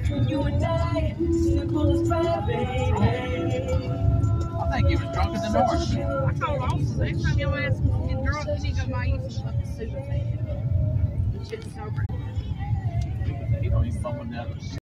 You and I, simple as pie, baby. I think he was drunk as the north. I told Austin, next time your ass get drunk, you need to go buy you some fucking super fan. Shit's sober. He don't even bump on that.